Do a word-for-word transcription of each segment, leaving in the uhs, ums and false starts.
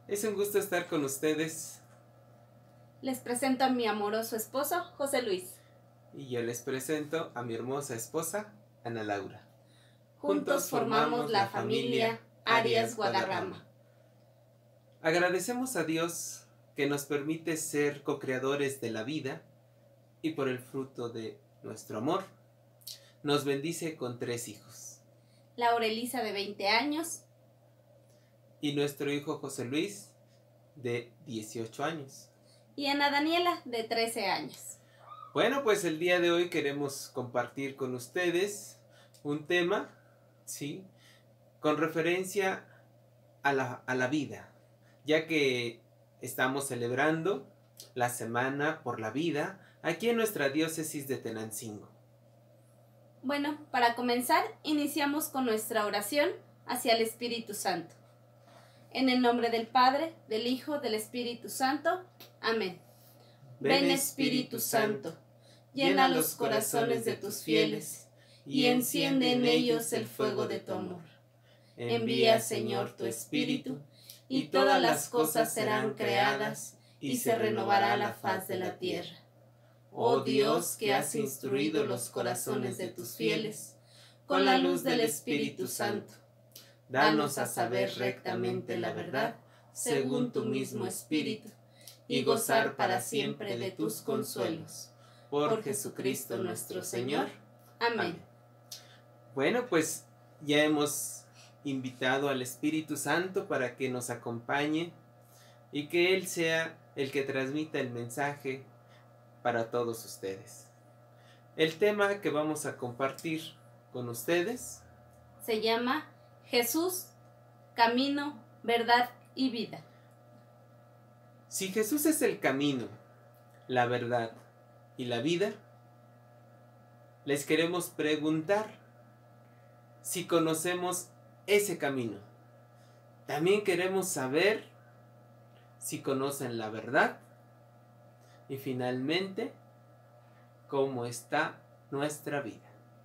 Es un gusto estar con ustedes. Les presento a mi amoroso esposo, José Luis. Y yo les presento a mi hermosa esposa, Ana Laura. Juntos formamos la familia Arias Guadarrama. Agradecemos a Dios que nos permite ser co-creadores de la vida y por el fruto de nuestro amor nos bendice con tres hijos. Laura Elisa, de veinte años. Y nuestro hijo José Luis, de dieciocho años. Y Ana Daniela, de trece años. Bueno, pues el día de hoy queremos compartir con ustedes un tema, ¿sí?, con referencia a la, a la vida, ya que estamos celebrando la Semana por la Vida aquí en nuestra diócesis de Tenancingo. Bueno, para comenzar, iniciamos con nuestra oración hacia el Espíritu Santo. En el nombre del Padre, del Hijo, del Espíritu Santo. Amén. Ven, Espíritu Santo, llena los corazones de tus fieles y enciende en ellos el fuego de tu amor. Envía, Señor, tu Espíritu, y todas las cosas serán creadas y se renovará la faz de la tierra. Oh Dios, que has instruido los corazones de tus fieles con la luz del Espíritu Santo, danos a saber rectamente la verdad según tu mismo Espíritu y gozar para siempre de tus consuelos. Por Jesucristo nuestro Señor. Amén. Amén. Bueno, pues ya hemos invitado al Espíritu Santo para que nos acompañe y que Él sea el que transmita el mensaje para todos ustedes. El tema que vamos a compartir con ustedes se llama Jesús, camino, verdad y vida. Si Jesús es el camino, la verdad y la vida, les queremos preguntar si conocemos ese camino. También queremos saber si conocen la verdad y finalmente cómo está nuestra vida.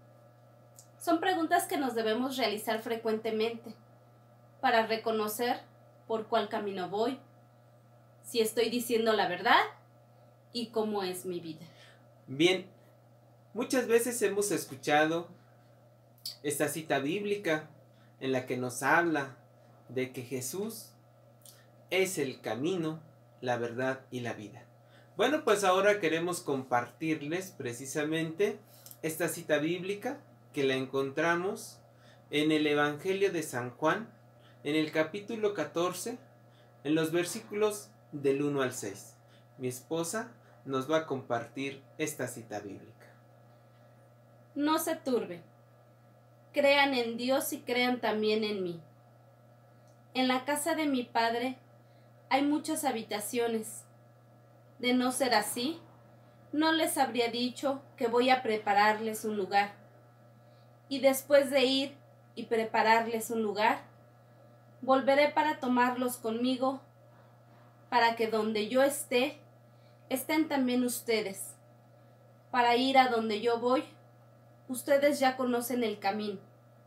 Son preguntas que nos debemos realizar frecuentemente para reconocer por cuál camino voy, si estoy diciendo la verdad y cómo es mi vida. Bien, muchas veces hemos escuchado esta cita bíblica en la que nos habla de que Jesús es el camino, la verdad y la vida. Bueno, pues ahora queremos compartirles precisamente esta cita bíblica que la encontramos en el Evangelio de San Juan, en el capítulo catorce, en los versículos del uno al seis. Mi esposa nos va a compartir esta cita bíblica. No se turbe. Crean en Dios y crean también en mí. En la casa de mi Padre hay muchas habitaciones. De no ser así, no les habría dicho que voy a prepararles un lugar. Y después de ir y prepararles un lugar, volveré para tomarlos conmigo, para que donde yo esté, estén también ustedes. Para ir a donde yo voy, ustedes ya conocen el camino.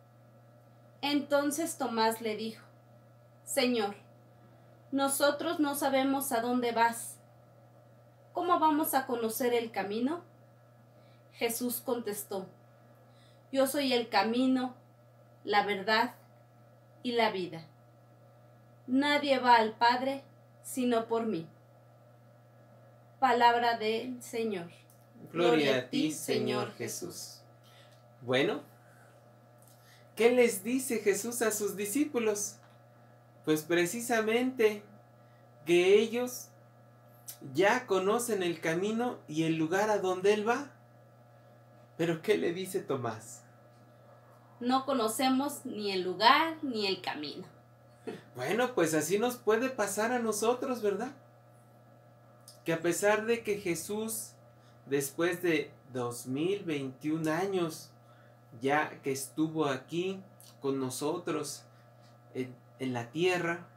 Entonces Tomás le dijo: Señor, nosotros no sabemos a dónde vas. ¿Cómo vamos a conocer el camino? Jesús contestó: Yo soy el camino, la verdad y la vida. Nadie va al Padre sino por mí. Palabra del Señor. Gloria a ti, Señor Jesús. Bueno, ¿qué les dice Jesús a sus discípulos? Pues precisamente que ellos ya conocen el camino y el lugar a donde Él va. ¿Pero qué le dice Tomás? No conocemos ni el lugar ni el camino. Bueno, pues así nos puede pasar a nosotros, ¿verdad? Que a pesar de que Jesús, después de dos mil veintiún años, ya que estuvo aquí con nosotros en, en la tierra,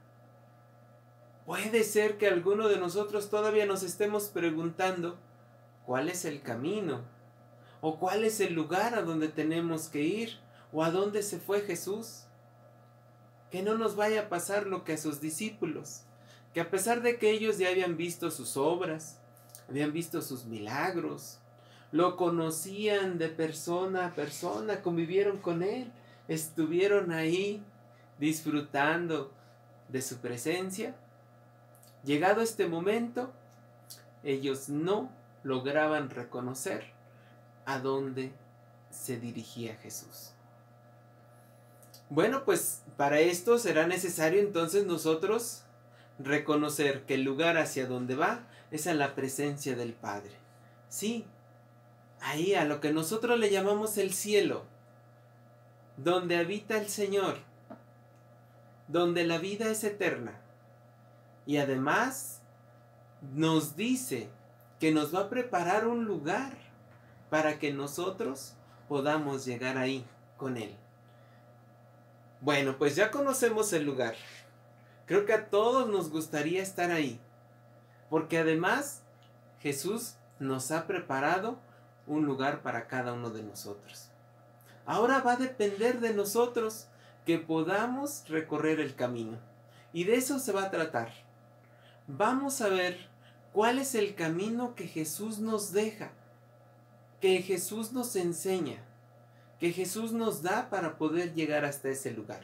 puede ser que alguno de nosotros todavía nos estemos preguntando cuál es el camino, o cuál es el lugar a donde tenemos que ir, o a dónde se fue Jesús. Que no nos vaya a pasar lo que a sus discípulos, que a pesar de que ellos ya habían visto sus obras, habían visto sus milagros, lo conocían de persona a persona, convivieron con él, estuvieron ahí disfrutando de su presencia, llegado este momento, ellos no lograban reconocer a dónde se dirigía Jesús. Bueno, pues para esto será necesario entonces nosotros reconocer que el lugar hacia donde va es a la presencia del Padre. Sí, ahí a lo que nosotros le llamamos el cielo, donde habita el Señor, donde la vida es eterna. Y además nos dice que nos va a preparar un lugar para que nosotros podamos llegar ahí con Él. Bueno, pues ya conocemos el lugar. Creo que a todos nos gustaría estar ahí, porque además Jesús nos ha preparado un lugar para cada uno de nosotros. Ahora va a depender de nosotros que podamos recorrer el camino, y de eso se va a tratar. Vamos a ver cuál es el camino que Jesús nos deja, que Jesús nos enseña, que Jesús nos da para poder llegar hasta ese lugar.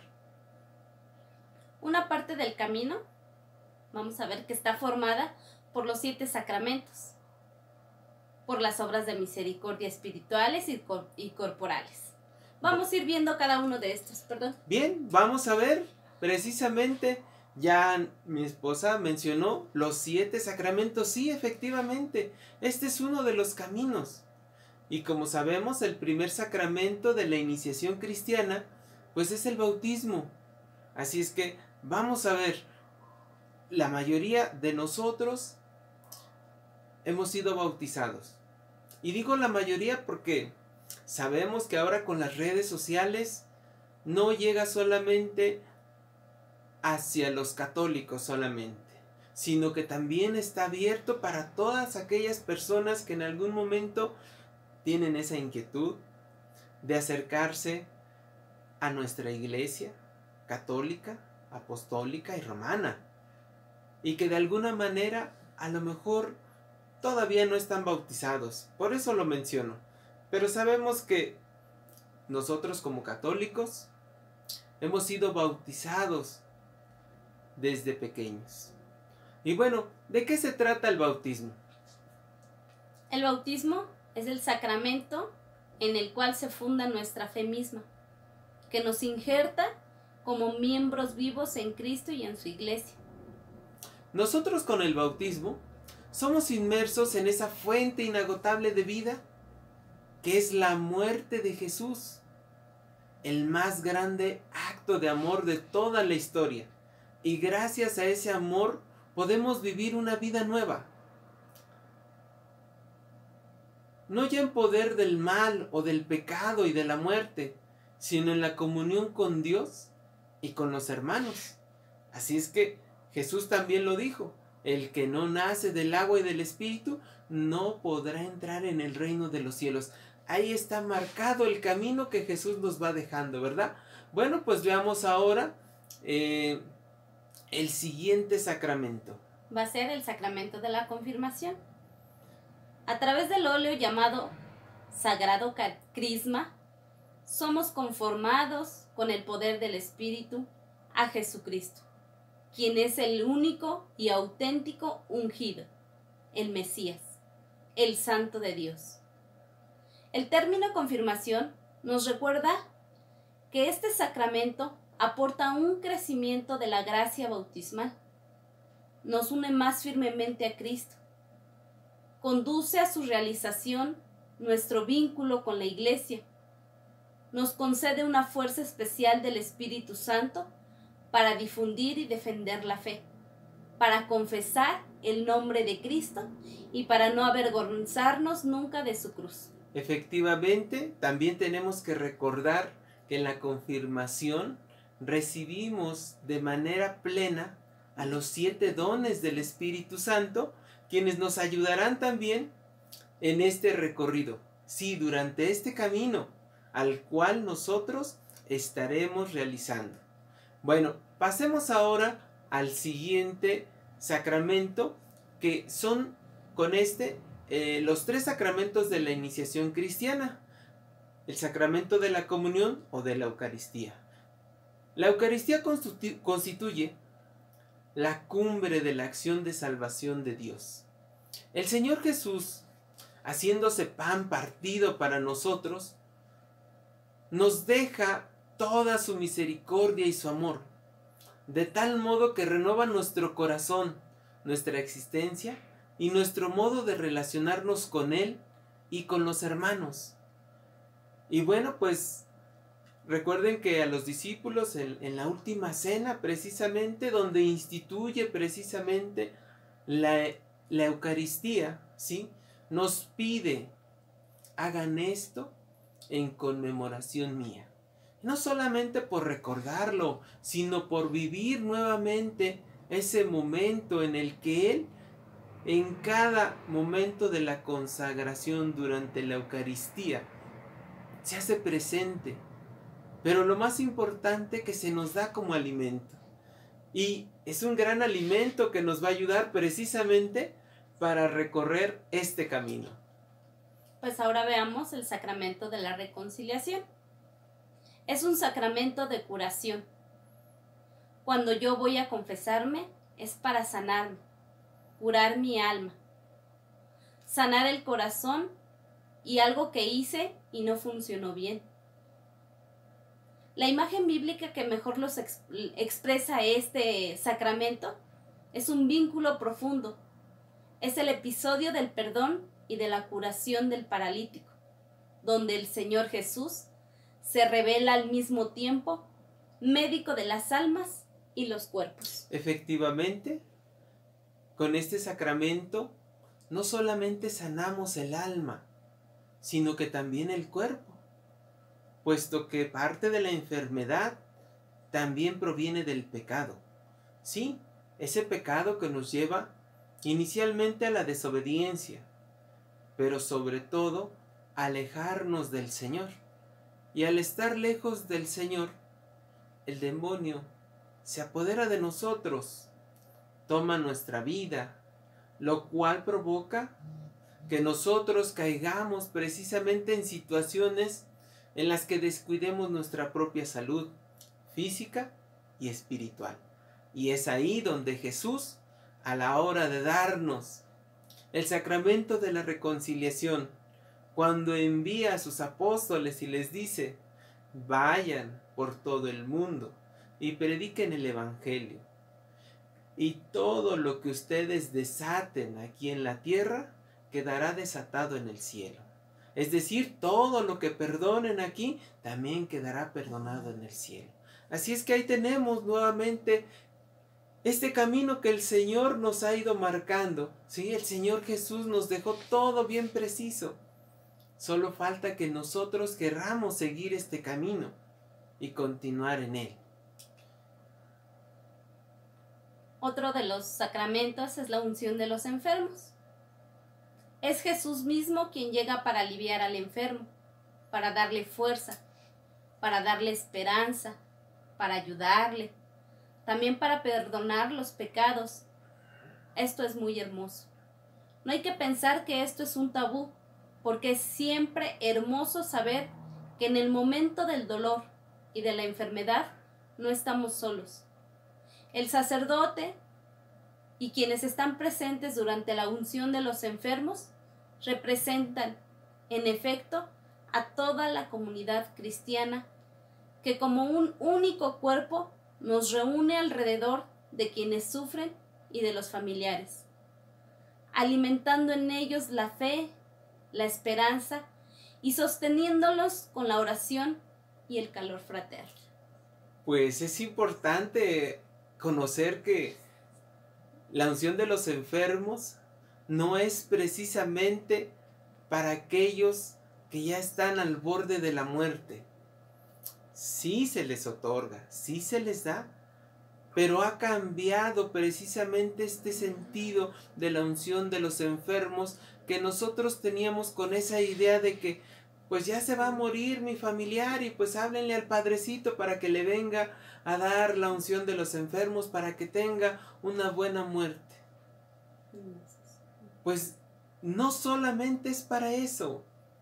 Una parte del camino, vamos a ver que está formada por los siete sacramentos, por las obras de misericordia espirituales y, cor y corporales. Vamos a ir viendo cada uno de estos, perdón. Bien, vamos a ver, precisamente, ya mi esposa mencionó los siete sacramentos. Sí, efectivamente, este es uno de los caminos. Y como sabemos, el primer sacramento de la iniciación cristiana, pues es el bautismo. Así es que vamos a ver, la mayoría de nosotros hemos sido bautizados. Y digo la mayoría porque sabemos que ahora con las redes sociales no llega solamente hacia los católicos solamente, sino que también está abierto para todas aquellas personas que en algún momento tienen esa inquietud de acercarse a nuestra iglesia católica, apostólica y romana, y que de alguna manera a lo mejor todavía no están bautizados. Por eso lo menciono. Pero sabemos que nosotros como católicos hemos sido bautizados desde pequeños. Y bueno, ¿de qué se trata el bautismo? El bautismo es el sacramento en el cual se funda nuestra fe misma, que nos injerta como miembros vivos en Cristo y en su iglesia. Nosotros con el bautismo somos inmersos en esa fuente inagotable de vida que es la muerte de Jesús, el más grande acto de amor de toda la historia. Y gracias a ese amor podemos vivir una vida nueva. No ya en poder del mal o del pecado y de la muerte, sino en la comunión con Dios y con los hermanos. Así es que Jesús también lo dijo: el que no nace del agua y del Espíritu no podrá entrar en el reino de los cielos. Ahí está marcado el camino que Jesús nos va dejando, ¿verdad? Bueno, pues veamos ahora eh, el siguiente sacramento. Va a ser el sacramento de la confirmación. A través del óleo llamado Sagrado Crisma, somos conformados con el poder del Espíritu a Jesucristo, quien es el único y auténtico ungido, el Mesías, el Santo de Dios. El término confirmación nos recuerda que este sacramento aporta un crecimiento de la gracia bautismal, nos une más firmemente a Cristo, conduce a su realización nuestro vínculo con la Iglesia, nos concede una fuerza especial del Espíritu Santo para difundir y defender la fe, para confesar el nombre de Cristo y para no avergonzarnos nunca de su cruz. Efectivamente, también tenemos que recordar que en la confirmación recibimos de manera plena a los siete dones del Espíritu Santo, quienes nos ayudarán también en este recorrido, sí, durante este camino al cual nosotros estaremos realizando. Bueno, pasemos ahora al siguiente sacramento que son con este eh, los tres sacramentos de la iniciación cristiana. El sacramento de la comunión o de la Eucaristía. La Eucaristía constitu- constituye la cumbre de la acción de salvación de Dios. El Señor Jesús, haciéndose pan partido para nosotros, nos deja toda su misericordia y su amor, de tal modo que renueva nuestro corazón, nuestra existencia y nuestro modo de relacionarnos con Él y con los hermanos. Y bueno, pues recuerden que a los discípulos en, en la última cena, precisamente, donde instituye precisamente la, la Eucaristía, ¿sí?, nos pide, hagan esto en conmemoración mía. No solamente por recordarlo, sino por vivir nuevamente ese momento en el que Él, en cada momento de la consagración durante la Eucaristía, se hace presente, pero lo más importante, que se nos da como alimento. Y es un gran alimento que nos va a ayudar precisamente para recorrer este camino. Pues ahora veamos el sacramento de la reconciliación. Es un sacramento de curación. Cuando yo voy a confesarme, es para sanarme, curar mi alma, sanar el corazón y algo que hice y no funcionó bien. La imagen bíblica que mejor los ex- expresa este sacramento es un vínculo profundo. Es el episodio del perdón y de la curación del paralítico, donde el Señor Jesús se revela al mismo tiempo médico de las almas y los cuerpos. Efectivamente, con este sacramento no solamente sanamos el alma, sino que también el cuerpo, puesto que parte de la enfermedad también proviene del pecado. Sí, ese pecado que nos lleva inicialmente a la desobediencia, pero sobre todo a alejarnos del Señor. Y al estar lejos del Señor, el demonio se apodera de nosotros, toma nuestra vida, lo cual provoca que nosotros caigamos precisamente en situaciones en las que descuidemos nuestra propia salud física y espiritual. Y es ahí donde Jesús, a la hora de darnos el sacramento de la reconciliación, cuando envía a sus apóstoles y les dice: vayan por todo el mundo y prediquen el Evangelio, y todo lo que ustedes desaten aquí en la tierra quedará desatado en el cielo. Es decir, todo lo que perdonen aquí también quedará perdonado en el cielo. Así es que ahí tenemos nuevamente este camino que el Señor nos ha ido marcando, ¿sí? El Señor Jesús nos dejó todo bien preciso. Solo falta que nosotros querramos seguir este camino y continuar en él. Otro de los sacramentos es la unción de los enfermos. Es Jesús mismo quien llega para aliviar al enfermo, para darle fuerza, para darle esperanza, para ayudarle, también para perdonar los pecados. Esto es muy hermoso. No hay que pensar que esto es un tabú, porque es siempre hermoso saber que en el momento del dolor y de la enfermedad no estamos solos. El sacerdote y quienes están presentes durante la unción de los enfermos representan, en efecto, a toda la comunidad cristiana que como un único cuerpo nos reúne alrededor de quienes sufren y de los familiares, alimentando en ellos la fe, la esperanza y sosteniéndolos con la oración y el calor fraterno. Pues es importante conocer que la unción de los enfermos no es precisamente para aquellos que ya están al borde de la muerte. Sí se les otorga, sí se les da, pero ha cambiado precisamente este sentido de la unción de los enfermos que nosotros teníamos con esa idea de que pues ya se va a morir mi familiar y pues háblenle al Padrecito para que le venga a dar la unción de los enfermos para que tenga una buena muerte. Pues no solamente es para eso.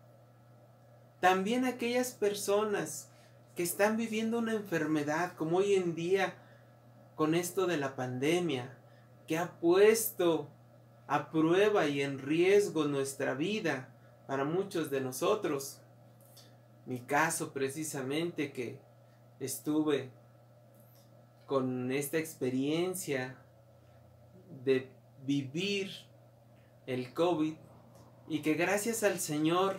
También aquellas personas que están viviendo una enfermedad, como hoy en día con esto de la pandemia, que ha puesto a prueba y en riesgo nuestra vida para muchos de nosotros. Mi caso precisamente, que estuve con esta experiencia de vivir el COVID y que gracias al Señor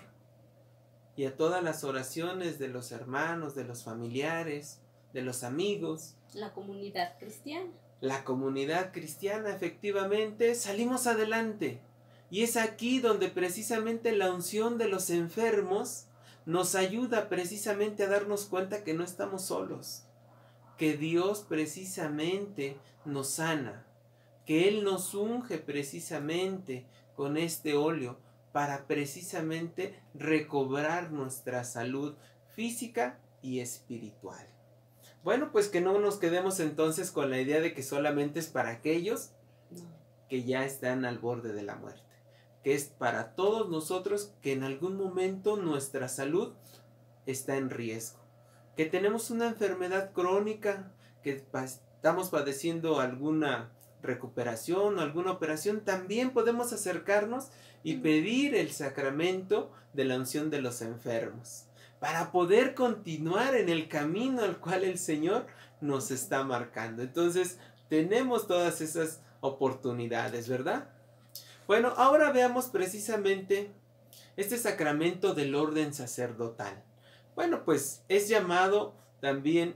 y a todas las oraciones de los hermanos, de los familiares, de los amigos, la comunidad cristiana. La comunidad cristiana, efectivamente, salimos adelante. Y es aquí donde precisamente la unción de los enfermos nos ayuda precisamente a darnos cuenta que no estamos solos, que Dios precisamente nos sana, que Él nos unge precisamente con este óleo para precisamente recobrar nuestra salud física y espiritual. Bueno, pues que no nos quedemos entonces con la idea de que solamente es para aquellos que ya están al borde de la muerte, que es para todos nosotros que en algún momento nuestra salud está en riesgo, que tenemos una enfermedad crónica, que estamos padeciendo alguna recuperación o alguna operación, también podemos acercarnos y pedir el sacramento de la unción de los enfermos, para poder continuar en el camino al cual el Señor nos está marcando. Entonces, tenemos todas esas oportunidades, ¿verdad? Bueno, ahora veamos precisamente este sacramento del orden sacerdotal. Bueno, pues es llamado también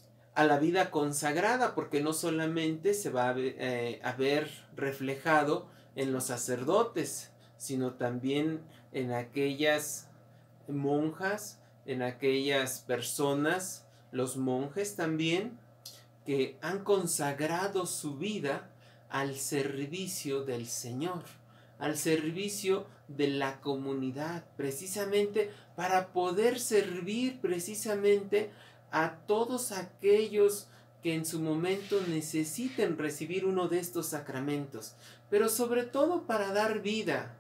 a la vida consagrada, porque no solamente se va a ver, eh, a ver reflejado en los sacerdotes, sino también en aquellas monjas, en aquellas personas, los monjes también, que han consagrado su vida al servicio del Señor, al servicio de la comunidad, precisamente para poder servir precisamente a todos aquellos que en su momento necesiten recibir uno de estos sacramentos, pero sobre todo para dar vida.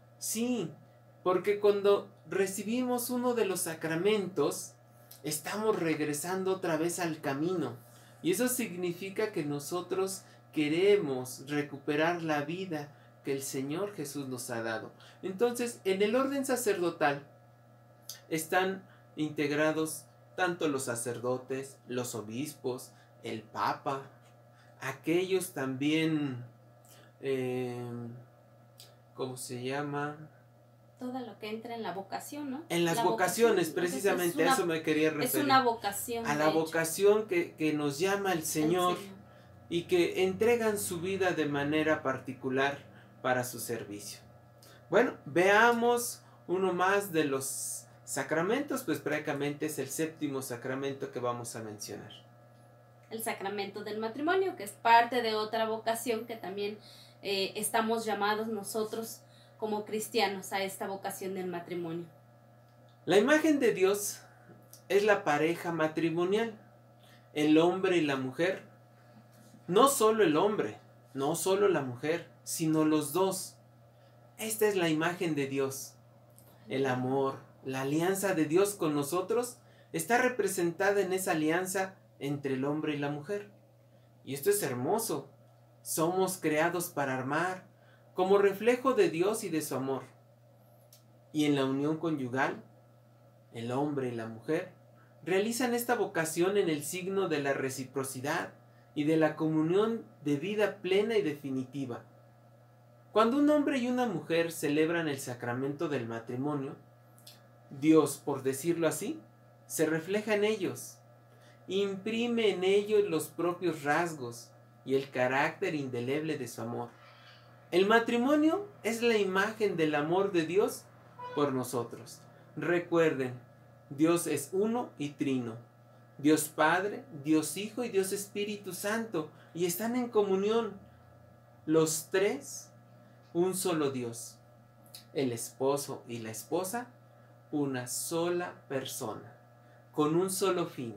Sí, porque cuando recibimos uno de los sacramentos, estamos regresando otra vez al camino. Y eso significa que nosotros queremos recuperar la vida que el Señor Jesús nos ha dado. Entonces, en el orden sacerdotal están integrados tanto los sacerdotes, los obispos, el Papa, aquellos también, eh, ¿cómo se llama? Todo lo que entra en la vocación, ¿no? En las la vocaciones, vocación, precisamente una, a eso me quería referir. Es una vocación. A la vocación que, que nos llama el Señor, el Señor y que entregan su vida de manera particular para su servicio. Bueno, veamos uno más de los sacramentos, pues prácticamente es el séptimo sacramento que vamos a mencionar. El sacramento del matrimonio, que es parte de otra vocación que también eh, estamos llamados nosotros como cristianos a esta vocación del matrimonio. La imagen de Dios es la pareja matrimonial, el hombre y la mujer. No solo el hombre, no solo la mujer, sino los dos. Esta es la imagen de Dios. El amor, la alianza de Dios con nosotros está representada en esa alianza entre el hombre y la mujer. Y esto es hermoso. Somos creados para amar como reflejo de Dios y de su amor. Y en la unión conyugal, el hombre y la mujer realizan esta vocación en el signo de la reciprocidad y de la comunión de vida plena y definitiva. Cuando un hombre y una mujer celebran el sacramento del matrimonio, Dios, por decirlo así, se refleja en ellos, imprime en ellos los propios rasgos y el carácter indeleble de su amor. El matrimonio es la imagen del amor de Dios por nosotros. Recuerden, Dios es uno y trino. Dios Padre, Dios Hijo y Dios Espíritu Santo. Y están en comunión los tres, un solo Dios. El esposo y la esposa, una sola persona, con un solo fin: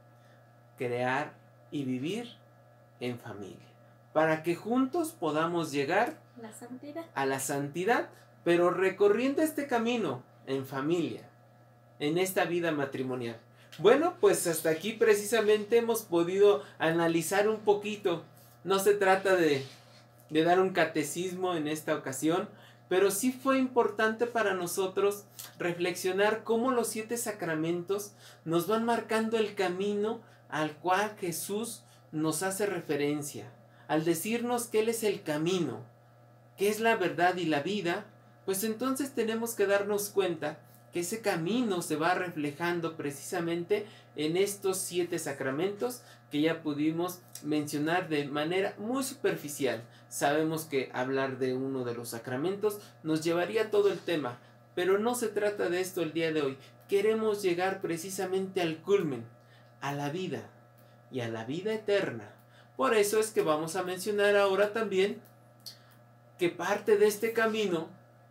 crear y vivir en familia, para que juntos podamos llegar La santidad. a la santidad, pero recorriendo este camino en familia, en esta vida matrimonial. Bueno, pues hasta aquí precisamente hemos podido analizar un poquito. No se trata de, de dar un catecismo en esta ocasión, pero sí fue importante para nosotros reflexionar cómo los siete sacramentos nos van marcando el camino al cual Jesús nos hace referencia. Al decirnos que Él es el camino, que es la verdad y la vida, pues entonces tenemos que darnos cuenta que ese camino se va reflejando precisamente en estos siete sacramentos que ya pudimos mencionar de manera muy superficial. Sabemos que hablar de uno de los sacramentos nos llevaría todo el tema, pero no se trata de esto el día de hoy. Queremos llegar precisamente al culmen, a la vida y a la vida eterna. Por eso es que vamos a mencionar ahora también que parte de este camino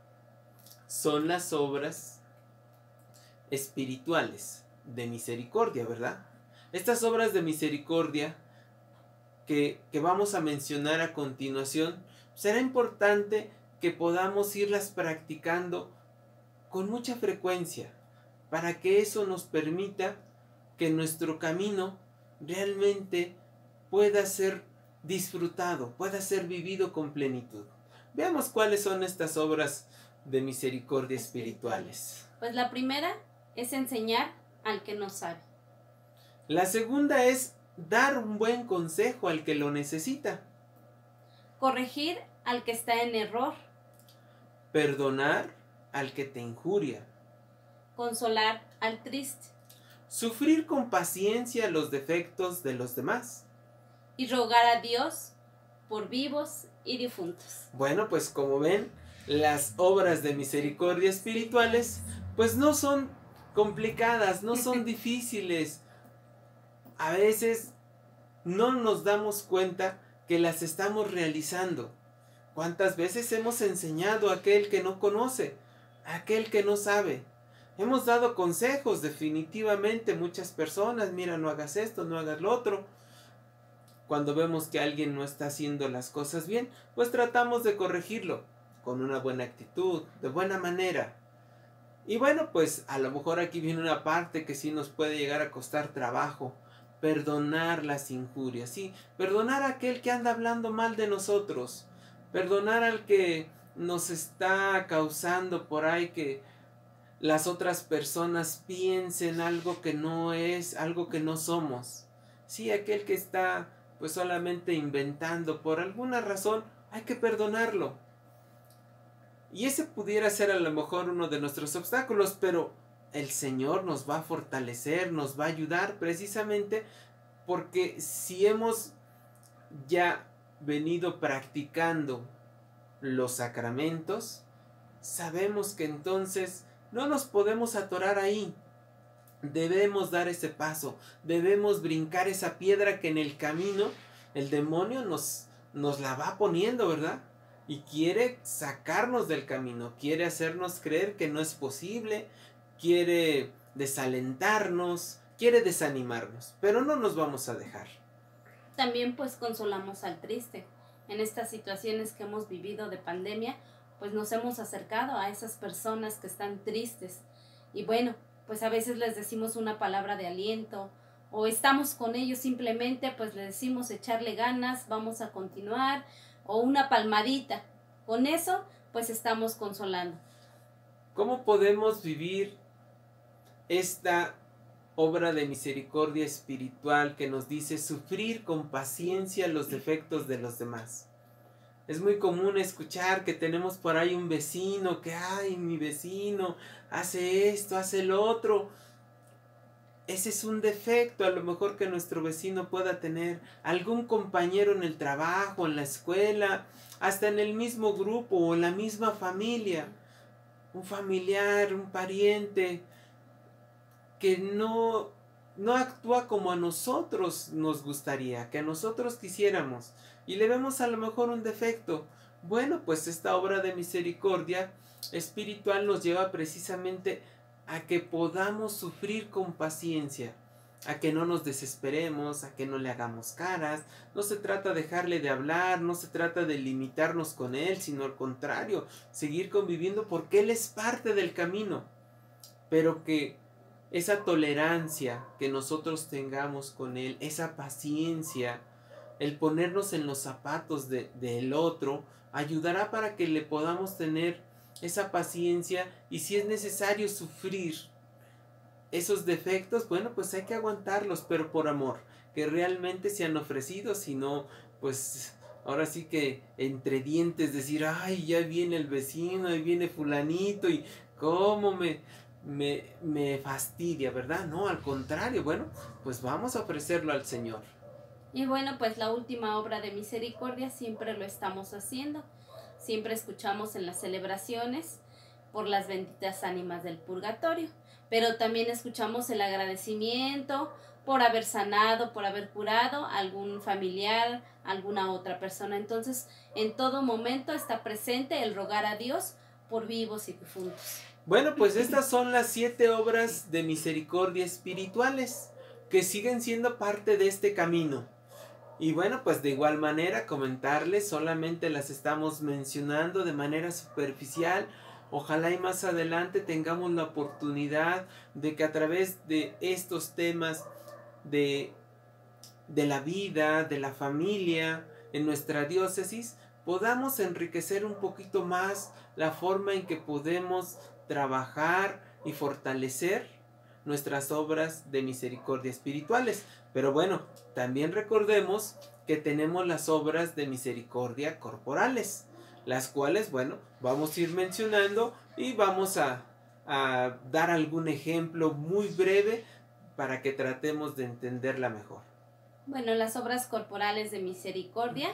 son las obras espirituales de misericordia, ¿verdad? Estas obras de misericordia que, que vamos a mencionar a continuación, será importante que podamos irlas practicando con mucha frecuencia, para que eso nos permita que nuestro camino realmente pueda ser disfrutado, pueda ser vivido con plenitud. Veamos cuáles son estas obras de misericordia espirituales. Pues la primera es enseñar al que no sabe. La segunda es dar un buen consejo al que lo necesita. Corregir al que está en error. Perdonar al que te injuria. Consolar al triste. Sufrir con paciencia los defectos de los demás. Y rogar a Dios por vivos y difuntos. Bueno, pues como ven, las obras de misericordia espirituales pues no son complicadas, no son difíciles. A veces no nos damos cuenta que las estamos realizando. ¿Cuántas veces hemos enseñado a aquel que no conoce, a aquel que no sabe? Hemos dado consejos definitivamente, muchas personas: mira, no hagas esto, no hagas lo otro. Cuando vemos que alguien no está haciendo las cosas bien, pues tratamos de corregirlo con una buena actitud, de buena manera. Y bueno, pues a lo mejor aquí viene una parte que sí nos puede llegar a costar trabajo: perdonar las injurias, sí, perdonar a aquel que anda hablando mal de nosotros, perdonar al que nos está causando por ahí que las otras personas piensen algo que no es, algo que no somos. Sí, aquel que está pues solamente inventando por alguna razón, hay que perdonarlo. Y ese pudiera ser a lo mejor uno de nuestros obstáculos, pero el Señor nos va a fortalecer, nos va a ayudar precisamente porque si hemos ya venido practicando los sacramentos, sabemos que entonces no nos podemos atorar ahí. Debemos dar ese paso, debemos brincar esa piedra que en el camino el demonio nos, nos la va poniendo, ¿verdad? Y quiere sacarnos del camino, quiere hacernos creer que no es posible, quiere desalentarnos, quiere desanimarnos, pero no nos vamos a dejar. También pues consolamos al triste. En estas situaciones que hemos vivido de pandemia, pues nos hemos acercado a esas personas que están tristes. Y bueno, pues a veces les decimos una palabra de aliento, o estamos con ellos simplemente, pues les decimos echarle ganas, vamos a continuar, o una palmadita. Con eso, pues estamos consolando. ¿Cómo podemos vivir esta obra de misericordia espiritual que nos dice sufrir con paciencia los defectos de los demás? Es muy común escuchar que tenemos por ahí un vecino que, ay, mi vecino hace esto, hace lo otro. Ese es un defecto a lo mejor que nuestro vecino pueda tener. Algún compañero en el trabajo, en la escuela, hasta en el mismo grupo o en la misma familia. Un familiar, un pariente que no, no actúa como a nosotros nos gustaría, que a nosotros quisiéramos. Y le vemos a lo mejor un defecto. Bueno, pues esta obra de misericordia espiritual nos lleva precisamente a que podamos sufrir con paciencia, a que no nos desesperemos, a que no le hagamos caras. No se trata de dejarle de hablar, no se trata de limitarnos con él, sino al contrario, seguir conviviendo porque él es parte del camino. Pero que esa tolerancia que nosotros tengamos con él, esa paciencia, el ponernos en los zapatos de, del otro, ayudará para que le podamos tener esa paciencia, y si es necesario sufrir esos defectos, bueno, pues hay que aguantarlos, pero por amor, que realmente se han ofrecido, si no, pues ahora sí que entre dientes decir, ay, ya viene el vecino, ahí viene fulanito, y cómo me, me, me fastidia, ¿verdad? No, al contrario, bueno, pues vamos a ofrecerlo al Señor. Y bueno, pues la última obra de misericordia siempre lo estamos haciendo. Siempre escuchamos en las celebraciones por las benditas ánimas del purgatorio, pero también escuchamos el agradecimiento por haber sanado, por haber curado a algún familiar, a alguna otra persona. Entonces, en todo momento está presente el rogar a Dios por vivos y difuntos. Bueno, pues estas son las siete obras de misericordia espirituales que siguen siendo parte de este camino. Y bueno, pues de igual manera comentarles, solamente las estamos mencionando de manera superficial. Ojalá y más adelante tengamos la oportunidad de que a través de estos temas de, de la vida, de la familia, en nuestra diócesis, podamos enriquecer un poquito más la forma en que podemos trabajar y fortalecer nuestras obras de misericordia espirituales. Pero bueno, también recordemos que tenemos las obras de misericordia corporales, las cuales, bueno, vamos a ir mencionando y vamos a, a dar algún ejemplo muy breve para que tratemos de entenderla mejor. Bueno, las obras corporales de misericordia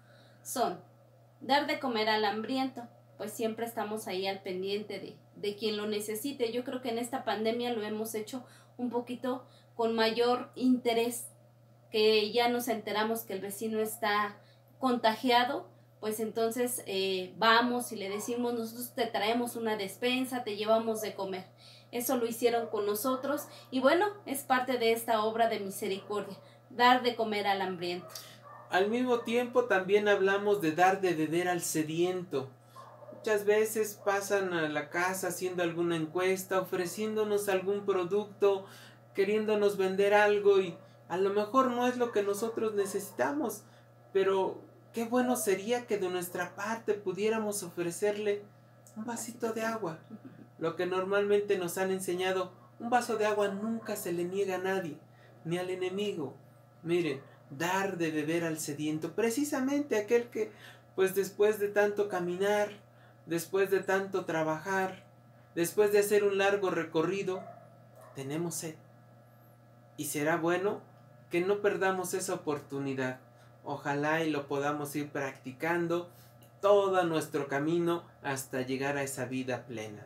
son dar de comer al hambriento, pues siempre estamos ahí al pendiente de, de quien lo necesite. Yo creo que en esta pandemia lo hemos hecho un poquito con mayor interés, que ya nos enteramos que el vecino está contagiado, pues entonces eh, vamos y le decimos, nosotros te traemos una despensa, te llevamos de comer. Eso lo hicieron con nosotros y bueno, es parte de esta obra de misericordia, dar de comer al hambriento. Al mismo tiempo también hablamos de dar de beber al sediento. Muchas veces pasan a la casa haciendo alguna encuesta, ofreciéndonos algún producto, queriéndonos vender algo y a lo mejor no es lo que nosotros necesitamos, pero qué bueno sería que de nuestra parte pudiéramos ofrecerle un vasito de agua. Lo que normalmente nos han enseñado, un vaso de agua nunca se le niega a nadie, ni al enemigo. Miren, dar de beber al sediento, precisamente aquel que, pues después de tanto caminar, después de tanto trabajar, después de hacer un largo recorrido, tenemos sed. Y será bueno que no perdamos esa oportunidad. Ojalá y lo podamos ir practicando todo nuestro camino hasta llegar a esa vida plena.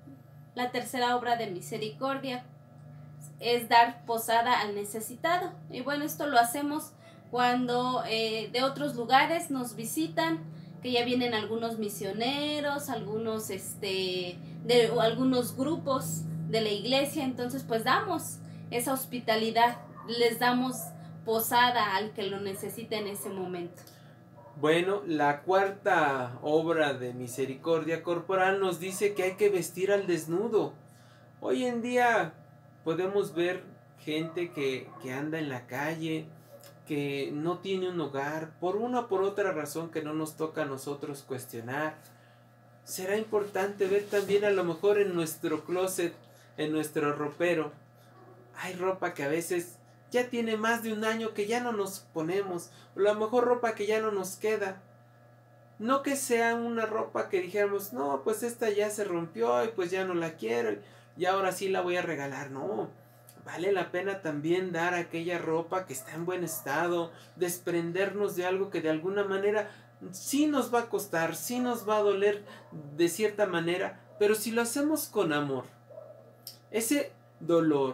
La tercera obra de misericordia es dar posada al necesitado. Y bueno, esto lo hacemos cuando eh, de otros lugares nos visitan, que ya vienen algunos misioneros, algunos, este, de, o algunos grupos de la iglesia. Entonces pues damos esa hospitalidad, les damos posada al que lo necesita en ese momento. Bueno, la cuarta obra de misericordia corporal nos dice que hay que vestir al desnudo. Hoy en día podemos ver gente que, que anda en la calle, que no tiene un hogar, por una o por otra razón que no nos toca a nosotros cuestionar. Será importante ver también a lo mejor en nuestro closet, en nuestro ropero, hay ropa que a veces ya tiene más de un año que ya no nos ponemos, o a lo mejor ropa que ya no nos queda. No que sea una ropa que dijéramos, no, pues esta ya se rompió y pues ya no la quiero y ahora sí la voy a regalar. No, vale la pena también dar aquella ropa que está en buen estado, desprendernos de algo que de alguna manera sí nos va a costar, sí nos va a doler de cierta manera, pero si lo hacemos con amor, ese dolor,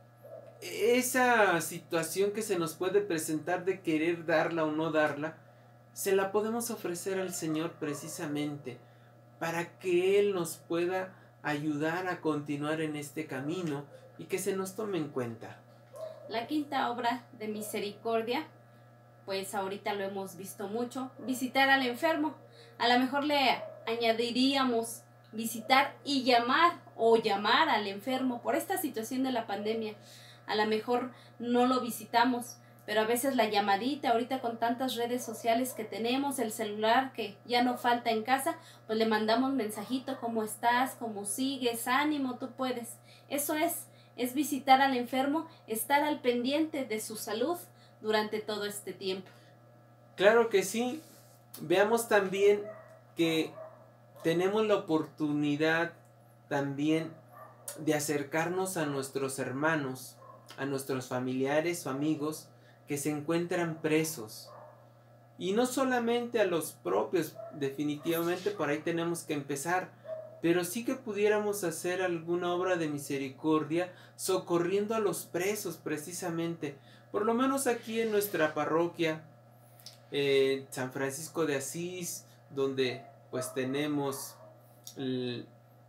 esa situación que se nos puede presentar de querer darla o no darla, se la podemos ofrecer al Señor precisamente para que Él nos pueda ayudar a continuar en este camino y que se nos tome en cuenta. La quinta obra de misericordia, pues ahorita lo hemos visto mucho, visitar al enfermo. A lo mejor le añadiríamos visitar y llamar o llamar al enfermo por esta situación de la pandemia. A lo mejor no lo visitamos, pero a veces la llamadita, ahorita con tantas redes sociales que tenemos, el celular que ya no falta en casa, pues le mandamos mensajito, ¿cómo estás? ¿Cómo sigues? Ánimo, tú puedes. Eso es, es visitar al enfermo, estar al pendiente de su salud durante todo este tiempo. Claro que sí. Veamos también que tenemos la oportunidad también de acercarnos a nuestros hermanos, a nuestros familiares o amigos que se encuentran presos. Y no solamente a los propios, definitivamente por ahí tenemos que empezar, pero sí que pudiéramos hacer alguna obra de misericordia socorriendo a los presos precisamente. Por lo menos aquí en nuestra parroquia, eh, San Francisco de Asís, donde pues tenemos el,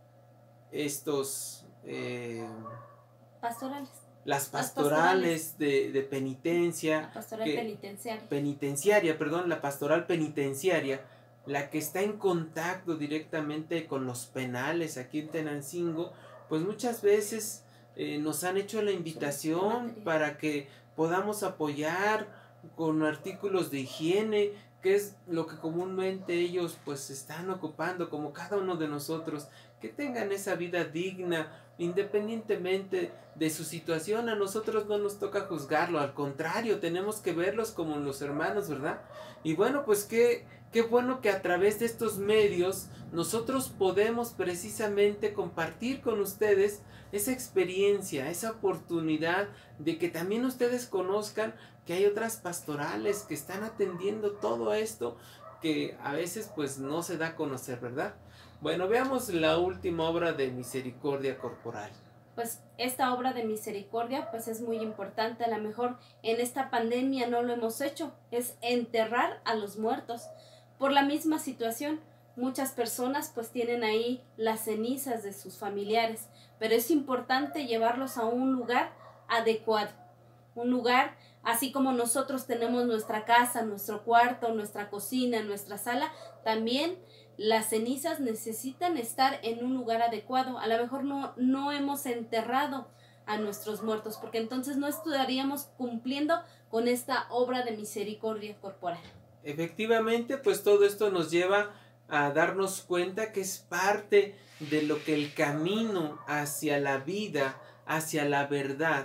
estos eh, pastorales. Las pastorales, pastorales. De, de penitencia. La pastoral que, penitenciaria. Penitenciaria, perdón, la pastoral penitenciaria, la que está en contacto directamente con los penales aquí en Tenancingo, pues muchas veces eh, nos han hecho la invitación para que podamos apoyar con artículos de higiene, que es lo que comúnmente ellos pues están ocupando, como cada uno de nosotros, que tengan esa vida digna, independientemente de su situación. A nosotros no nos toca juzgarlo, al contrario, tenemos que verlos como los hermanos, ¿verdad? Y bueno, pues qué, qué bueno que a través de estos medios nosotros podemos precisamente compartir con ustedes esa experiencia, esa oportunidad de que también ustedes conozcan que hay otras pastorales que están atendiendo todo esto que a veces pues no se da a conocer, ¿verdad? Bueno, veamos la última obra de misericordia corporal. Pues esta obra de misericordia pues es muy importante. A lo mejor en esta pandemia no lo hemos hecho, es enterrar a los muertos. Por la misma situación, muchas personas pues tienen ahí las cenizas de sus familiares, pero es importante llevarlos a un lugar adecuado, un lugar así como nosotros tenemos nuestra casa, nuestro cuarto, nuestra cocina, nuestra sala, también las cenizas necesitan estar en un lugar adecuado. A lo mejor no, no hemos enterrado a nuestros muertos, porque entonces no estaríamos cumpliendo con esta obra de misericordia corporal. Efectivamente, pues todo esto nos lleva a darnos cuenta que es parte de lo que el camino hacia la vida, hacia la verdad,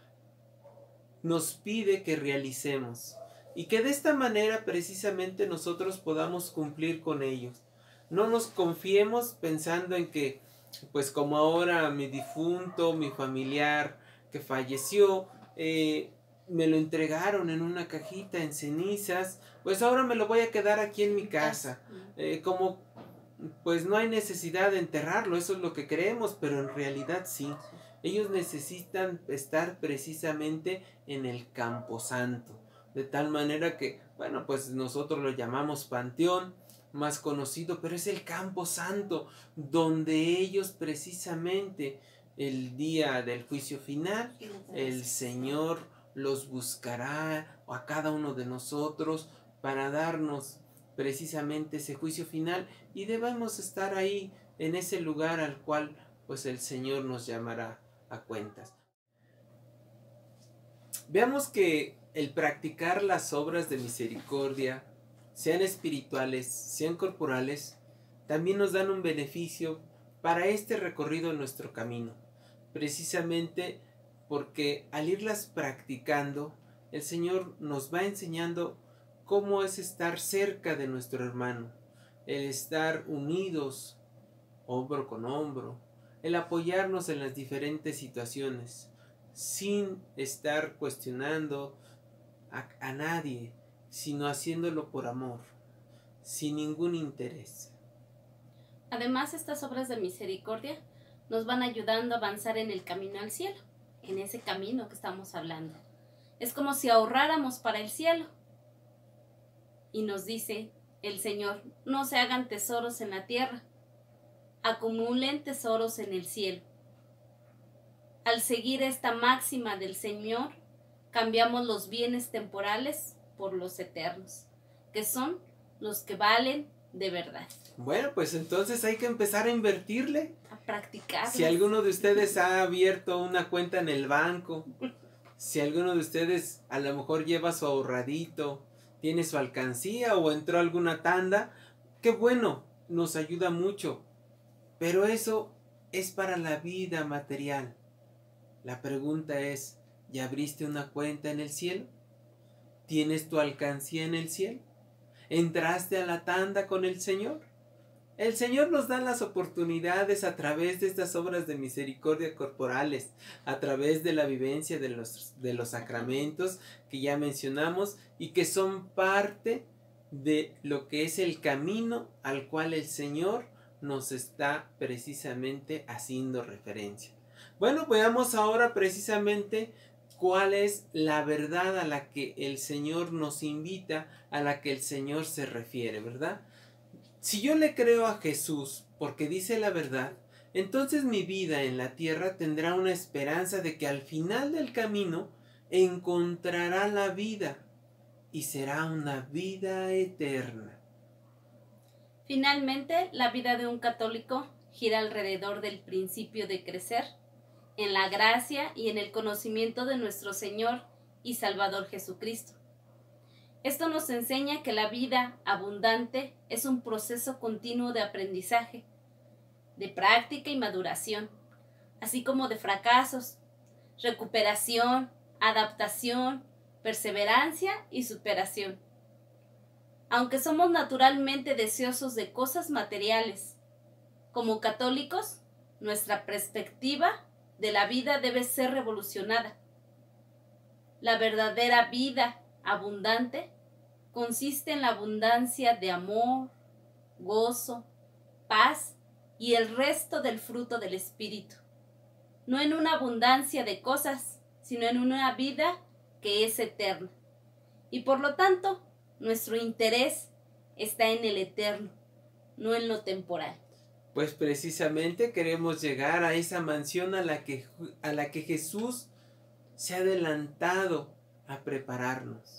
nos pide que realicemos. Y que de esta manera precisamente nosotros podamos cumplir con ellos. No nos confiemos pensando en que, pues como ahora mi difunto, mi familiar que falleció, eh, me lo entregaron en una cajita en cenizas, pues ahora me lo voy a quedar aquí en mi casa. Eh, como pues no hay necesidad de enterrarlo, eso es lo que creemos, pero en realidad sí. Ellos necesitan estar precisamente en el camposanto, de tal manera que, bueno, pues nosotros lo llamamos panteón, más conocido, pero es el campo santo, donde ellos precisamente el día del juicio final, el Señor los buscará a cada uno de nosotros para darnos precisamente ese juicio final, y debemos estar ahí en ese lugar al cual pues el Señor nos llamará a cuentas. Veamos que el practicar las obras de misericordia, sean espirituales, sean corporales, también nos dan un beneficio para este recorrido en nuestro camino, precisamente porque al irlas practicando, el Señor nos va enseñando cómo es estar cerca de nuestro hermano, el estar unidos, hombro con hombro, el apoyarnos en las diferentes situaciones, sin estar cuestionando a, a nadie, sino haciéndolo por amor, sin ningún interés. Además, estas obras de misericordia nos van ayudando a avanzar en el camino al cielo, en ese camino que estamos hablando. Es como si ahorráramos para el cielo. Y nos dice el Señor, no se hagan tesoros en la tierra. acumulen tesoros en el cielo. Al seguir esta máxima del Señor, cambiamos los bienes temporales por los eternos, que son los que valen de verdad. Bueno, pues entonces hay que empezar a invertirle. A practicar. Si alguno de ustedes ha abierto una cuenta en el banco, si alguno de ustedes a lo mejor lleva su ahorradito, tiene su alcancía o entró a alguna tanda, qué bueno, nos ayuda mucho. Pero eso es para la vida material. La pregunta es, ¿ya abriste una cuenta en el cielo? ¿Tienes tu alcancía en el cielo? ¿Entraste a la tanda con el Señor? El Señor nos da las oportunidades a través de estas obras de misericordia corporales, a través de la vivencia de los, de los sacramentos que ya mencionamos y que son parte de lo que es el camino al cual el Señor nos está precisamente haciendo referencia. Bueno, veamos ahora precisamente cuál es la verdad a la que el Señor nos invita, a la que el Señor se refiere, ¿verdad? Si yo le creo a Jesús porque dice la verdad, entonces mi vida en la tierra tendrá una esperanza de que al final del camino encontrará la vida y será una vida eterna. Finalmente, la vida de un católico gira alrededor del principio de crecer en la gracia y en el conocimiento de nuestro Señor y Salvador Jesucristo. Esto nos enseña que la vida abundante es un proceso continuo de aprendizaje, de práctica y maduración, así como de fracasos, recuperación, adaptación, perseverancia y superación. Aunque somos naturalmente deseosos de cosas materiales, como católicos, nuestra perspectiva de la vida debe ser revolucionada. La verdadera vida abundante consiste en la abundancia de amor, gozo, paz y el resto del fruto del Espíritu. No en una abundancia de cosas, sino en una vida que es eterna. Y por lo tanto, nuestro interés está en el eterno, no en lo temporal. Pues precisamente queremos llegar a esa mansión a la que, a la que Jesús se ha adelantado a prepararnos,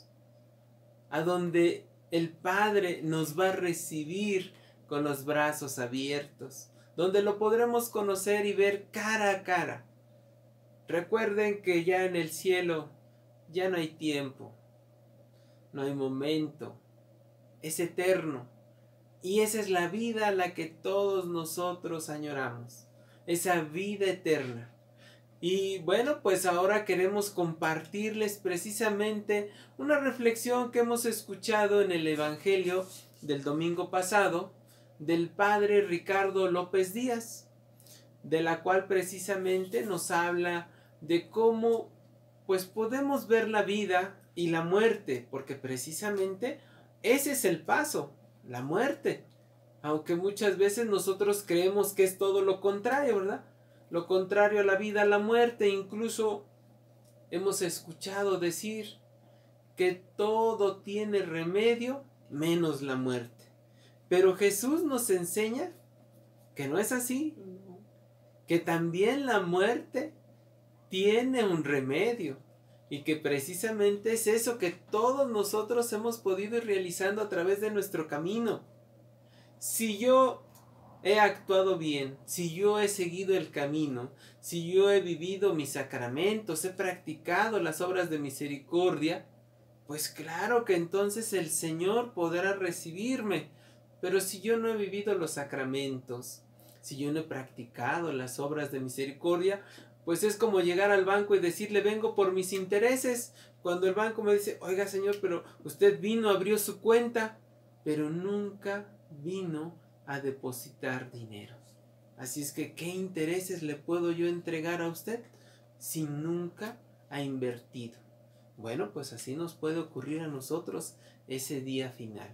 a donde el Padre nos va a recibir con los brazos abiertos, donde lo podremos conocer y ver cara a cara. Recuerden que ya en el cielo ya no hay tiempo, no hay momento, es eterno. Y esa es la vida a la que todos nosotros añoramos, esa vida eterna. Y bueno, pues ahora queremos compartirles precisamente una reflexión que hemos escuchado en el Evangelio del domingo pasado del Padre Ricardo López Díaz, de la cual precisamente nos habla de cómo pues podemos ver la vida y la muerte, porque precisamente ese es el paso, la muerte, aunque muchas veces nosotros creemos que es todo lo contrario, ¿verdad? Lo contrario a la vida, a la muerte. Incluso hemos escuchado decir que todo tiene remedio menos la muerte. Pero Jesús nos enseña que no es así, que también la muerte tiene un remedio y que precisamente es eso que todos nosotros hemos podido ir realizando a través de nuestro camino. Si yo he actuado bien, si yo he seguido el camino, si yo he vivido mis sacramentos, he practicado las obras de misericordia, pues claro que entonces el Señor podrá recibirme. Pero si yo no he vivido los sacramentos, si yo no he practicado las obras de misericordia, pues es como llegar al banco y decirle vengo por mis intereses. Cuando el banco me dice, oiga señor, pero usted vino, abrió su cuenta, pero nunca vino a depositar dinero. Así es que, ¿qué intereses le puedo yo entregar a usted si nunca ha invertido? Bueno, pues así nos puede ocurrir a nosotros ese día final.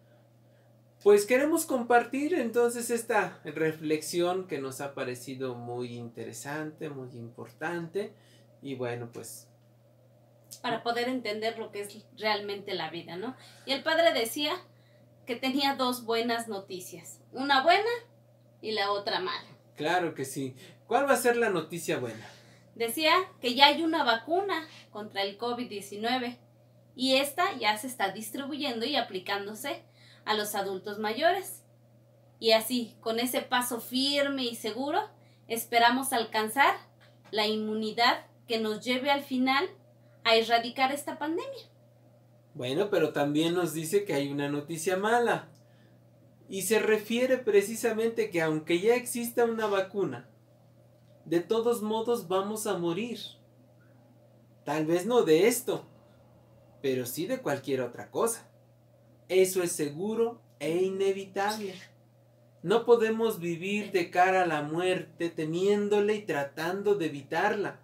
Pues queremos compartir entonces esta reflexión que nos ha parecido muy interesante, muy importante y bueno, pues para poder entender lo que es realmente la vida, ¿no? Y el Padre decía que tenía dos buenas noticias, una buena y la otra mala. Claro que sí. ¿Cuál va a ser la noticia buena? Decía que ya hay una vacuna contra el COVID diecinueve y esta ya se está distribuyendo y aplicándose a los adultos mayores. Y así, con ese paso firme y seguro, esperamos alcanzar la inmunidad que nos lleve al final a erradicar esta pandemia. Bueno, pero también nos dice que hay una noticia mala. Y se refiere precisamente que aunque ya exista una vacuna, de todos modos vamos a morir. Tal vez no de esto, pero sí de cualquier otra cosa. Eso es seguro e inevitable. No podemos vivir de cara a la muerte temiéndole y tratando de evitarla.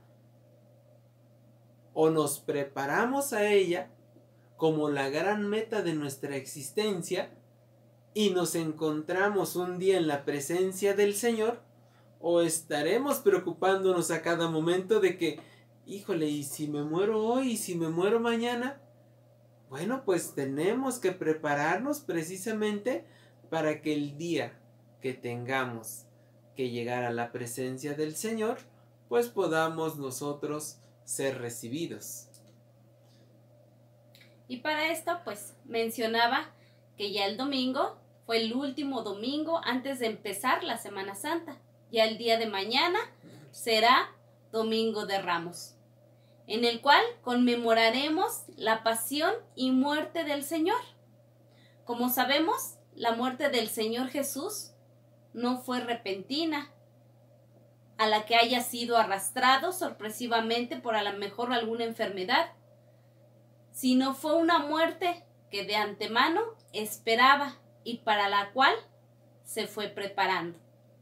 O nos preparamos a ella como la gran meta de nuestra existencia y nos encontramos un día en la presencia del Señor, o estaremos preocupándonos a cada momento de que, híjole, ¿y si me muero hoy? ¿Y si me muero mañana? Bueno, pues tenemos que prepararnos precisamente para que el día que tengamos que llegar a la presencia del Señor, pues podamos nosotros ser recibidos. Y para esto, pues, mencionaba que ya el domingo fue el último domingo antes de empezar la Semana Santa. Ya el día de mañana será Domingo de Ramos, en el cual conmemoraremos la pasión y muerte del Señor. Como sabemos, la muerte del Señor Jesús no fue repentina, a la que haya sido arrastrado sorpresivamente por a lo mejor alguna enfermedad, sino fue una muerte que de antemano esperaba y para la cual se fue preparando.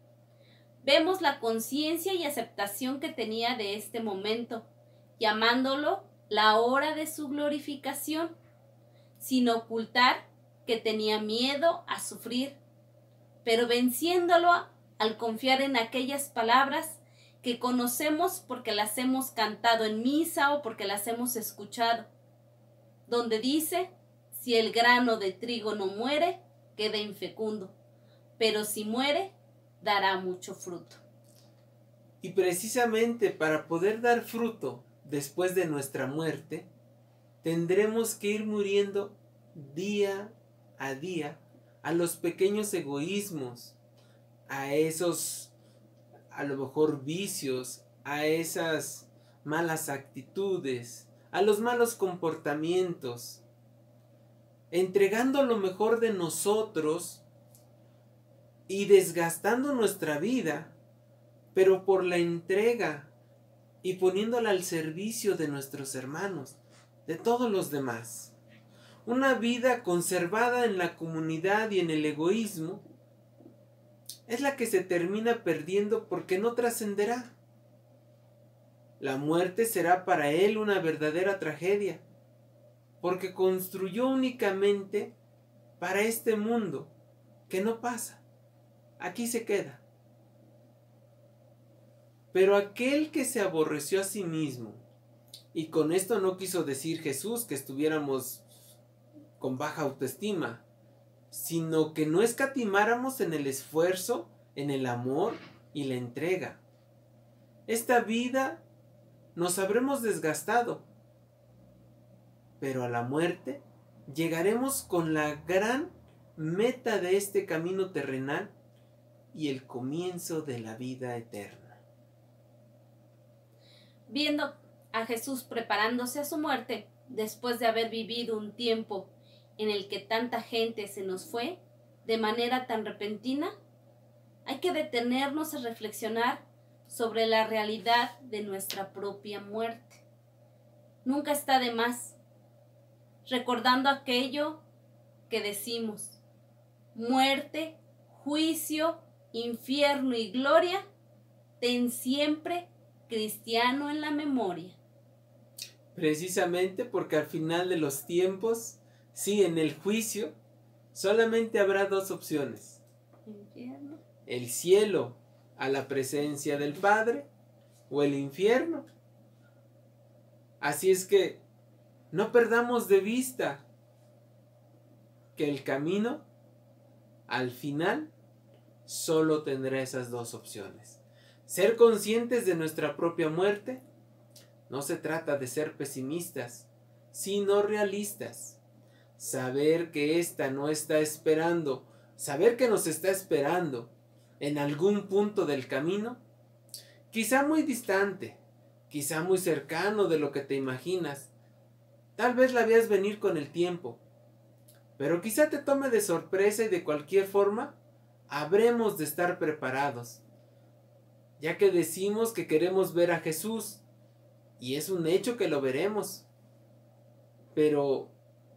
Vemos la conciencia y aceptación que tenía de este momento, llamándolo la hora de su glorificación, sin ocultar que tenía miedo a sufrir, pero venciéndolo al confiar en aquellas palabras que conocemos porque las hemos cantado en misa o porque las hemos escuchado, donde dice: si el grano de trigo no muere, queda infecundo, pero si muere, dará mucho fruto. Y precisamente para poder dar fruto después de nuestra muerte, tendremos que ir muriendo día a día a los pequeños egoísmos, a esos, a lo mejor, vicios, a esas malas actitudes, a los malos comportamientos, entregando lo mejor de nosotros y desgastando nuestra vida, pero por la entrega y poniéndola al servicio de nuestros hermanos, de todos los demás. Una vida conservada en la comunidad y en el egoísmo es la que se termina perdiendo porque no trascenderá. La muerte será para él una verdadera tragedia, porque construyó únicamente para este mundo que no pasa. Aquí se queda. Pero aquel que se aborreció a sí mismo, y con esto no quiso decir Jesús que estuviéramos con baja autoestima, sino que no escatimáramos en el esfuerzo, en el amor y la entrega. Esta vida nos habremos desgastado, pero a la muerte llegaremos con la gran meta de este camino terrenal y el comienzo de la vida eterna. Viendo a Jesús preparándose a su muerte, después de haber vivido un tiempo en el que tanta gente se nos fue de manera tan repentina, hay que detenernos a reflexionar sobre la realidad de nuestra propia muerte. Nunca está de más, recordando aquello que decimos: muerte, juicio, infierno y gloria, ten siempre cristiano en la memoria. Precisamente porque al final de los tiempos, sí, en el juicio, solamente habrá dos opciones. Infierno. El cielo a la presencia del Padre o el infierno. Así es que no perdamos de vista que el camino al final solo tendrá esas dos opciones. Ser conscientes de nuestra propia muerte. No se trata de ser pesimistas, sino realistas. Saber que ésta no está esperando, saber que nos está esperando en algún punto del camino, quizá muy distante, quizá muy cercano de lo que te imaginas. Tal vez la veas venir con el tiempo, pero quizá te tome de sorpresa y de cualquier forma habremos de estar preparados, ya que decimos que queremos ver a Jesús, y es un hecho que lo veremos. Pero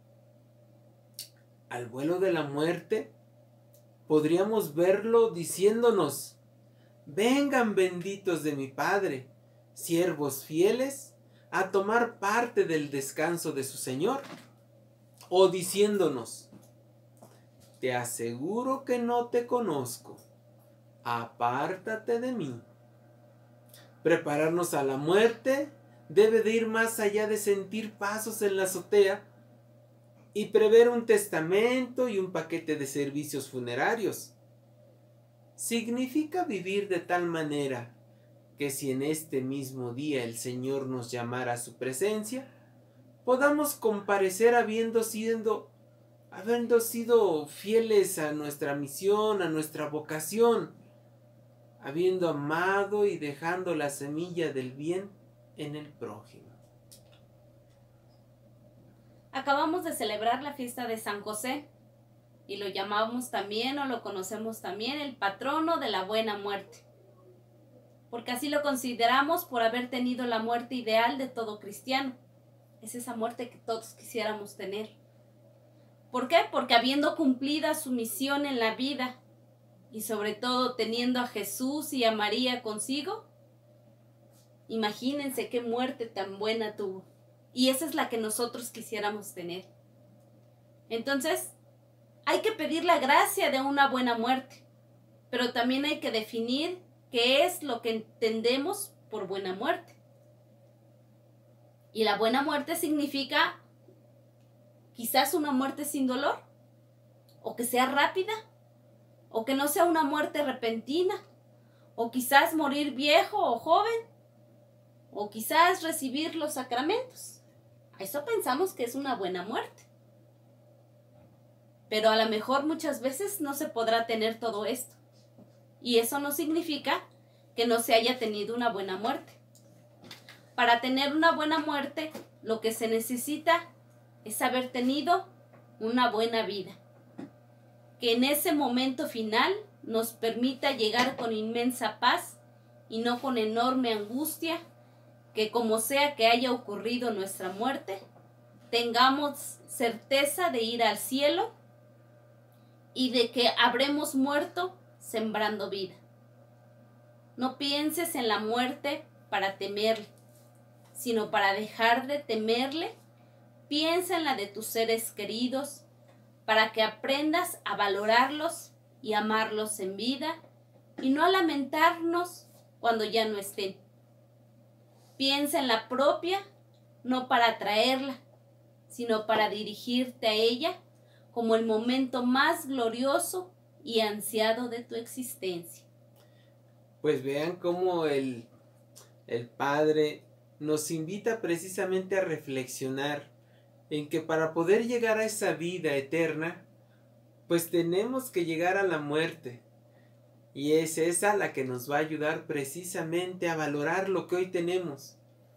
al vuelo de la muerte podríamos verlo diciéndonos: vengan benditos de mi Padre, siervos fieles, a tomar parte del descanso de su Señor. O diciéndonos: te aseguro que no te conozco, apártate de mí. Prepararnos a la muerte debe de ir más allá de sentir pasos en la azotea y prever un testamento y un paquete de servicios funerarios. Significa vivir de tal manera que si en este mismo día el Señor nos llamara a su presencia, podamos comparecer habiendo sido, habiendo sido fieles a nuestra misión, a nuestra vocación, habiendo amado y dejando la semilla del bien en el prójimo. Acabamos de celebrar la fiesta de San José y lo llamamos también, o lo conocemos también, el patrono de la buena muerte, porque así lo consideramos por haber tenido la muerte ideal de todo cristiano. Es esa muerte que todos quisiéramos tener. ¿Por qué? Porque habiendo cumplida su misión en la vida y sobre todo teniendo a Jesús y a María consigo, imagínense qué muerte tan buena tuvo. Y esa es la que nosotros quisiéramos tener. Entonces, hay que pedir la gracia de una buena muerte, pero también hay que definir qué es lo que entendemos por buena muerte. Y la buena muerte significa quizás una muerte sin dolor, o que sea rápida, o que no sea una muerte repentina, o quizás morir viejo o joven, o quizás recibir los sacramentos. A eso pensamos que es una buena muerte. Pero a lo mejor muchas veces no se podrá tener todo esto. Y eso no significa que no se haya tenido una buena muerte. Para tener una buena muerte, lo que se necesita es haber tenido una buena vida, que en ese momento final nos permita llegar con inmensa paz y no con enorme angustia, que como sea que haya ocurrido nuestra muerte, tengamos certeza de ir al cielo y de que habremos muerto sembrando vida. No pienses en la muerte para temerle, sino para dejar de temerle. Piensa en la de tus seres queridos, para que aprendas a valorarlos y amarlos en vida, y no a lamentarnos cuando ya no estén. Piensa en la propia, no para atraerla, sino para dirigirte a ella como el momento más glorioso y ansiado de tu existencia. Pues vean cómo el, el Padre nos invita precisamente a reflexionar en que para poder llegar a esa vida eterna, pues tenemos que llegar a la muerte. Y es esa la que nos va a ayudar precisamente a valorar lo que hoy tenemos.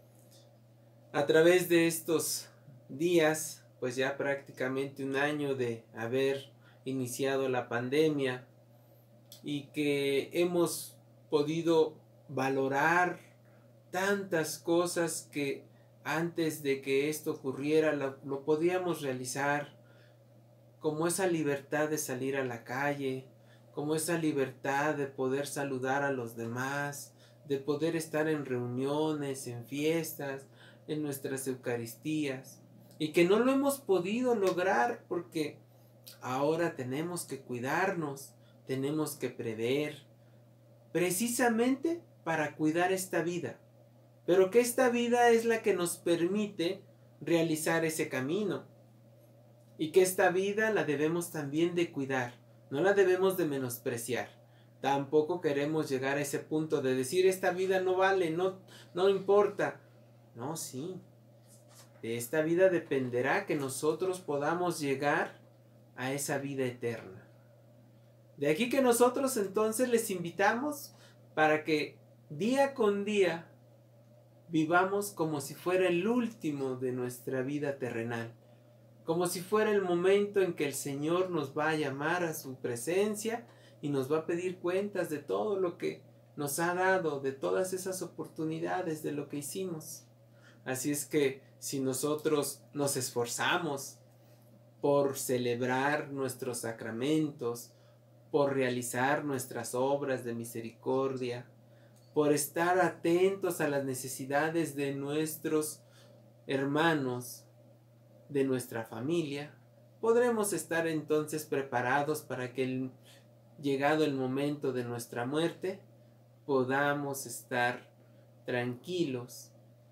A través de estos días, pues ya prácticamente un año de haber iniciado la pandemia y que hemos podido valorar tantas cosas que antes de que esto ocurriera lo, lo podíamos realizar, como esa libertad de salir a la calle, como esa libertad de poder saludar a los demás, de poder estar en reuniones, en fiestas, en nuestras eucaristías, y que no lo hemos podido lograr porque ahora tenemos que cuidarnos, tenemos que prever, precisamente para cuidar esta vida, pero que esta vida es la que nos permite realizar ese camino, y que esta vida la debemos también de cuidar, no la debemos de menospreciar. Tampoco queremos llegar a ese punto de decir esta vida no vale, no, no importa. No, sí. De esta vida dependerá que nosotros podamos llegar a esa vida eterna. De aquí que nosotros entonces les invitamos para que día con día vivamos como si fuera el último de nuestra vida terrenal. Como si fuera el momento en que el Señor nos va a llamar a su presencia y nos va a pedir cuentas de todo lo que nos ha dado, de todas esas oportunidades, de lo que hicimos. Así es que si nosotros nos esforzamos por celebrar nuestros sacramentos, por realizar nuestras obras de misericordia, por estar atentos a las necesidades de nuestros hermanos, de nuestra familia, podremos estar entonces preparados para que el, llegado el momento de nuestra muerte podamos estar tranquilos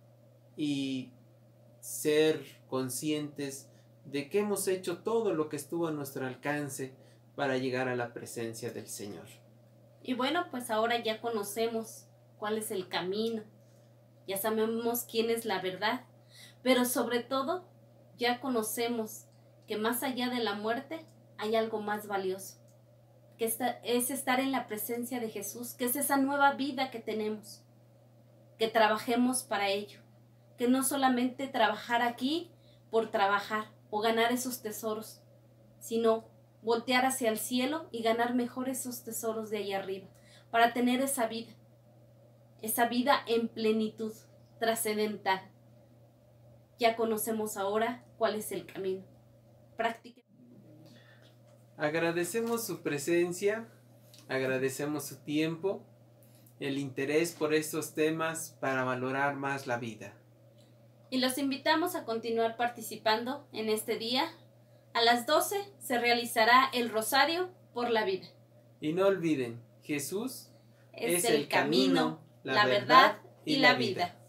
y ser conscientes de que hemos hecho todo lo que estuvo a nuestro alcance para llegar a la presencia del Señor. Y bueno, pues ahora ya conocemos cuál es el camino, ya sabemos quién es la verdad, pero sobre todo ya conocemos que más allá de la muerte hay algo más valioso, que es estar en la presencia de Jesús, que es esa nueva vida que tenemos, que trabajemos para ello, que no solamente trabajar aquí por trabajar o ganar esos tesoros, sino voltear hacia el cielo y ganar mejor esos tesoros de ahí arriba, para tener esa vida, esa vida en plenitud, trascendental. Ya conocemos ahora cuál es el camino. Práctica. Agradecemos su presencia, agradecemos su tiempo, el interés por estos temas para valorar más la vida. Y los invitamos a continuar participando en este día. A las doce se realizará el Rosario por la Vida. Y no olviden, Jesús es, es el camino, la verdad y la vida.